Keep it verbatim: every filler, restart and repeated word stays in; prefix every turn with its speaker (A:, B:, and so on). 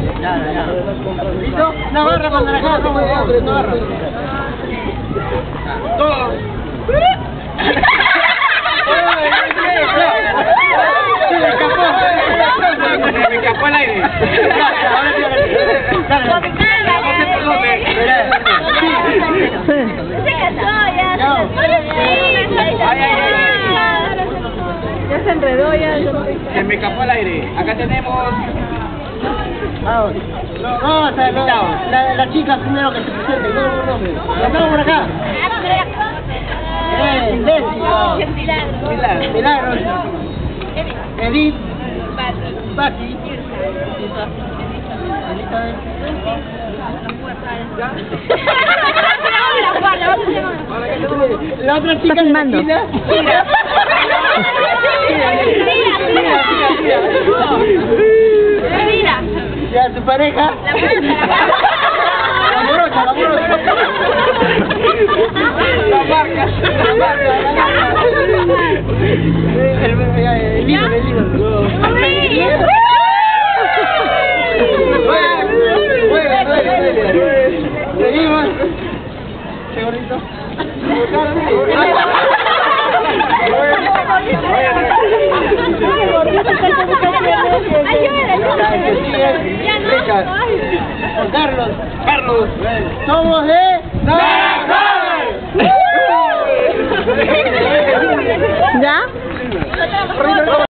A: Ya, ya. ¿Listo? Una barra para Naranjada, no, una barra. Dos. Se me escapó. Se me escapó el aire. Dale, dale.
B: Se casó ya.
A: Ay, ay, ay.
B: Ya se enredó ya.
A: Se me escapó el aire. Acá tenemos... Vamos. Vamos a la, la, la chica primero que se presente. No, no, no. Estamos por acá. Eh, Leslie. Milagros. Milagros. Edith. Bati. La otra chica de la esquina. Mira. Mira, mira, mira.
B: Mira.
A: Ya, su pareja. La morocha, la morocha. La marca. La marca. El líder, el líder. Seguimos. ¿Qué gordito? Carlos. Carlos. Somos de Naranjada.
B: ¿Ya?